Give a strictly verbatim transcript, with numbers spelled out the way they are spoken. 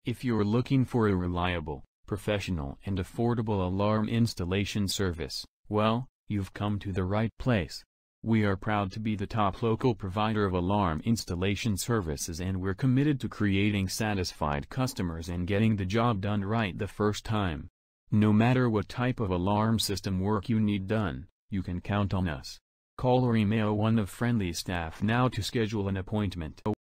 If you're looking for a reliable, professional and affordable alarm installation service, well, you've come to the right place. We are proud to be the top local provider of alarm installation services, and we're committed to creating satisfied customers and getting the job done right the first time. No matter what type of alarm system work you need done, you can count on us. Call or email one of friendly staff now to schedule an appointment.